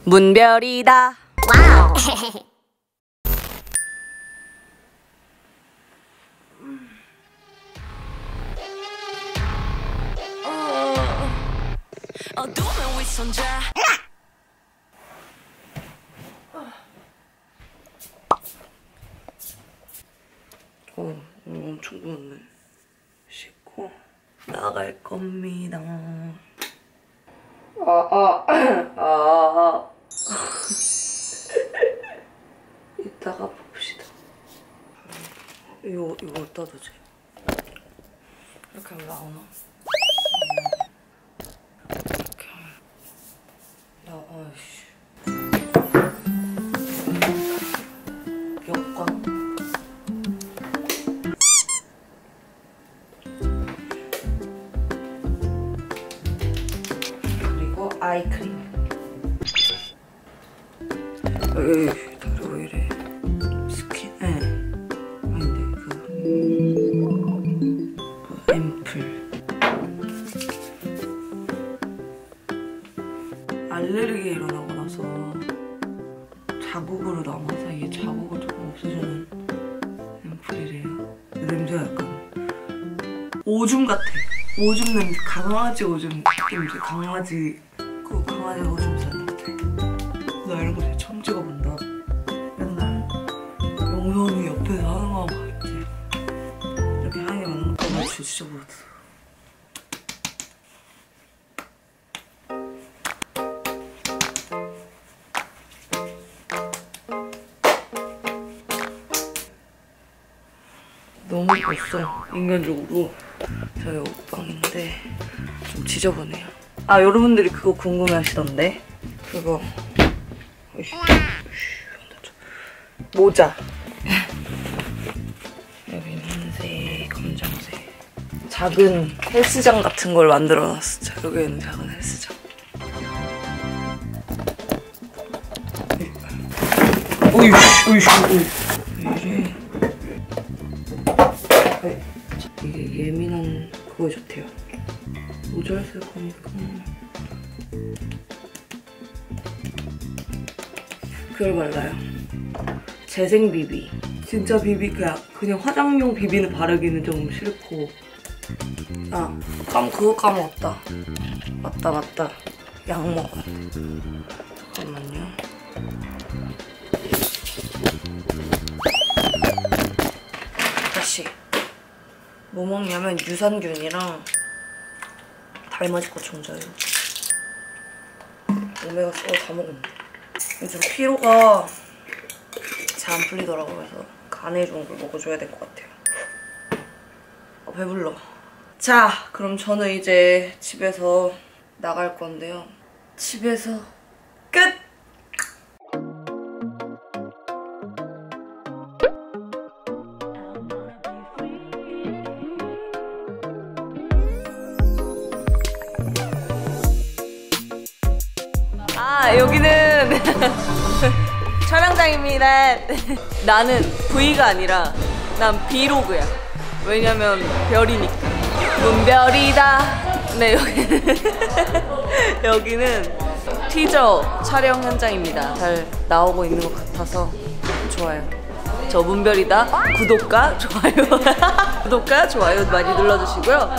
문별이다. 와우. 어둠의 위선자. 엄청 부었네. 씻고 나갈 겁니다. 이따가 봅시다. 이거 어디다 두지? 이렇게 하면 나오나? 이렇게 하면 아이씨. 여권. 그리고 아이크림. 에이, 다리 왜 이래? 스킨, 아닌데, 앰플. 알레르기 일어나고 나서 자국으로 남아서 이게 자국을 조금 없애주는 앰플이래요. 냄새가 약간 오줌 같아. 오줌 냄새, 강아지 오줌 냄새, 강아지 오줌 싸는 것 같아. 나 이런 거 진짜 처음 찍어본다. 맨날 영선이 옆에서 하는 거 봤지. 이렇게 향이 맞는 거 나 진짜 몰랐어. 너무 예뻤어. 인간적으로 저희 옷방인데 좀 지저분해요. 아, 여러분들이 그거 궁금해하시던데 그거 모자. 여기는 흰색, 검정색. 작은 헬스장 같은 걸 만들어놨어. 자, 여기는 작은 헬스장. 어이씨. 이게 예민한 그거에 좋대요. 모자를 쓸 거니까. 그걸 발라요. 재생 비비. 진짜 비비 그냥 화장용 비비는 바르기는 좀 싫고. 아, 그거 까먹었다. 맞다. 약 먹어야 돼. 잠깐만요. 다시. 뭐 먹냐면 유산균이랑 달맞이꽃 종자유. 오메가3 다 먹었는데. 요즘 피로가 잘 안 풀리더라고요. 그래서 간에 좋은 걸 먹어줘야 될 것 같아요. 배불러. 자, 그럼 저는 이제 집에서 나갈 건데요. 집에서 끝! 아, 여기는 촬영장입니다. 나는 V가 아니라 난 B로그야. 왜냐면 별이니까. 문별이다. 네, 여기는 티저 촬영 현장입니다. 잘 나오고 있는 것 같아서 좋아요. 저 문별이다. 구독과 좋아요. 구독과 좋아요 많이 눌러주시고요.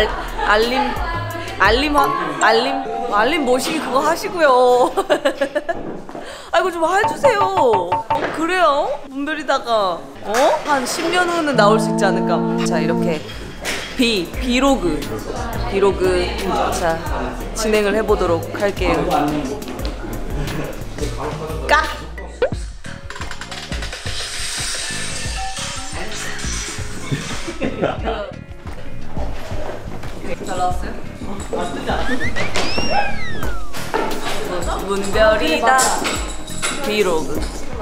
알림 모시기 그거 하시고요. 아이고 좀 해주세요. 그래요? 문별이다가 한 10년 후는 나올 수 있지 않을까. 자, 이렇게 비로그 자 진행을 해보도록 할게요. 까! 잘 나왔어요? 문별이다 비로그.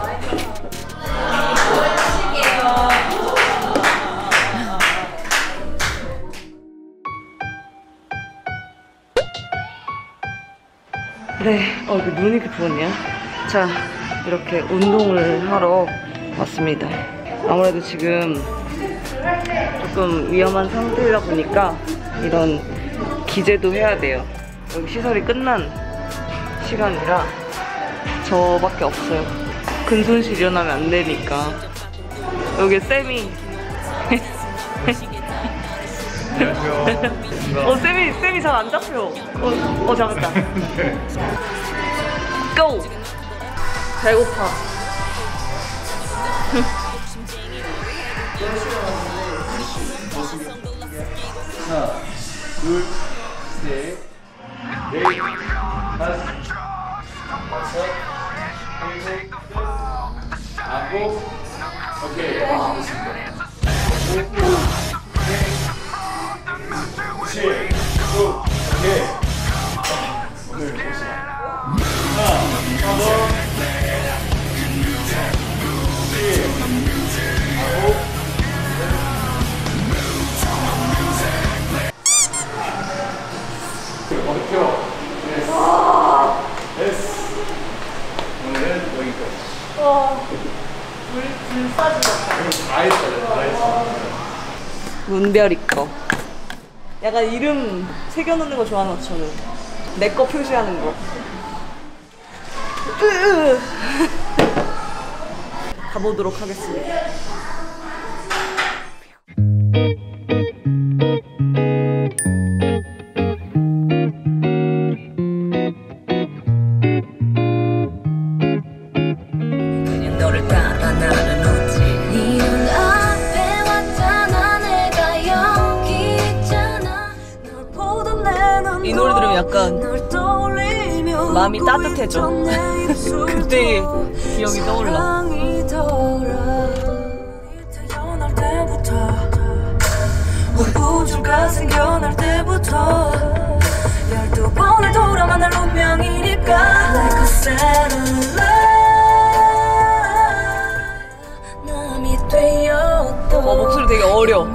네, 이거 눈이 이렇게 부었냐? 자, 이렇게 운동을 하러 왔습니다. 아무래도 지금 조금 위험한 상태이다 보니까 이런 기재도 해야 돼요. 여기 시설이 끝난 시간이라 저밖에 없어요. 근손실 일어나면 안 되니까. 여기 쌤이. 안녕하세요. 쌤이 잘 안 잡혀. 잡았다. 고! 배고파. 하나, 둘, 셋, 넷, 다섯, 여섯, 일곱, 아홉, 오케이. 됐습니다. 5, 6, 7, 9, 오케이. 오늘 보시죠. 하나, 더, 7, 아홉, 어떻게요? 됐어. 오늘은 여기까지. 다 했어요. 다 했어. 문별이 거. 약간 이름 새겨놓는 거 좋아하는 것 저는. 내 거 표시하는 거. 가보도록 하겠습니다. 너를 따라 나는 웃지. 네 눈앞에 왔잖아. 내가 여기 있잖아. 널 보던 내 눈. 이 노래 들으면 약간 마음이 따뜻해져. 그때 기억이 떠올라. 태어날 때부터 우주가 생겨날 때부터 12번을 돌아 만날 운명이니까 Like a satellite 목소리 되게 어려.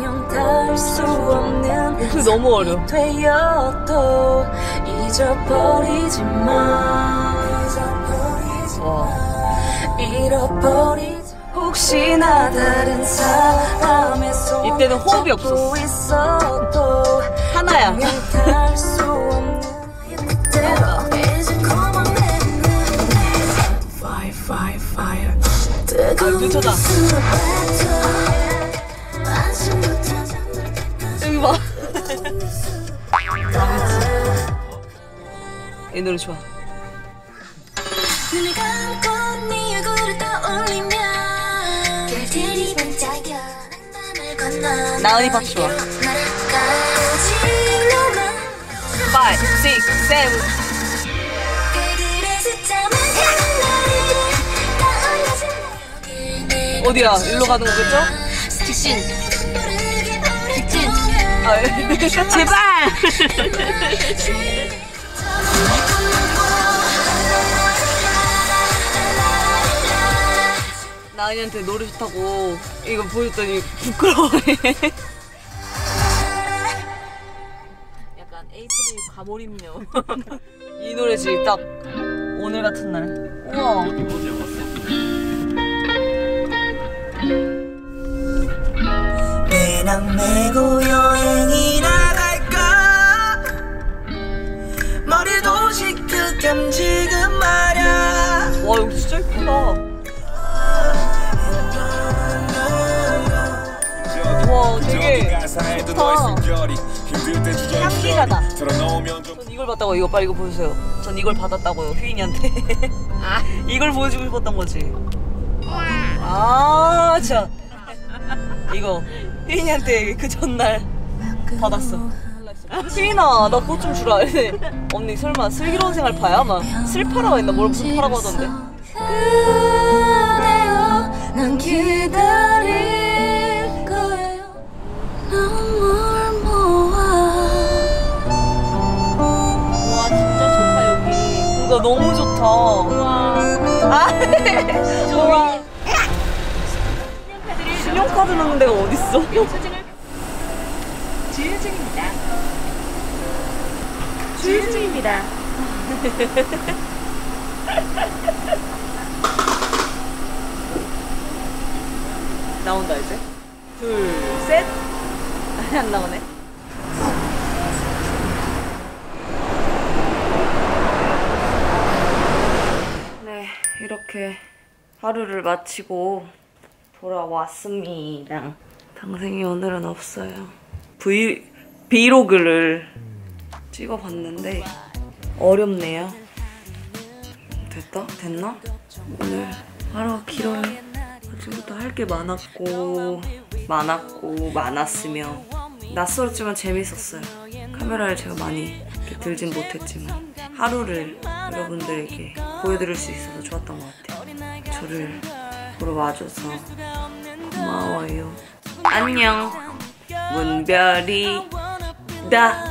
목소리 너무 어려. 혹시나 다른 사람의 이때는 호흡이 없었어. 하나야. 미쳤다. 여기 봐. 이 노래 좋아. 나은이 박 좋아. 5, 6, 7 어디야? 일로 가는 거겠죠? 직진. 제발! 나은이한테 노래 좋다고 이거 보여줬더니 부끄러워해. 약간 에이프릴 과몰입녀. 이 노래지 딱 오늘 같은 날. 우와. 배낭 메고 여행이 나갈까? 머리도 시크함 지금 말야. 와 이거 진짜 예쁘다. 와 되게 좋다. 향기가 나. 전 이걸 봤다고. 이거 빨리 이거 보여주세요. 전 이걸 받았다고요 휘인이한테. 아 이걸 보여주고 싶었던 거지. 아 참. 이거 휘인이한테 그 전날 받았어. 휘인아 나 그것 좀 주라. 언니 설마 슬기로운 생활 파야? 막 슬파라고 했나? 뭘 무슨 파라고 하던데. 그대여 난 기다릴 거예요. 눈물 모아. 와 진짜 좋다 여기. 그러니까 너무 좋다. 우와. 아 좋아. 신용카드 넣는 데가 어딨어? 영수증을 주유 중입니다. 주유 중입니다. 나온다 이제. 둘, 셋. 안 나오네. 네. 이렇게 하루를 마치고 돌아왔습니다. 동생이 오늘은 없어요. 브이로그를 찍어봤는데 어렵네요. 됐나? 오늘 하루가 길어요. 아침부터 할 게 많았으며 낯설었지만 재밌었어요. 카메라를 제가 많이 들진 못했지만 하루를 여러분들에게 보여드릴 수 있어서 좋았던 것 같아요. 저를 보러 와줘서 고마워요. 안녕. 문별이다.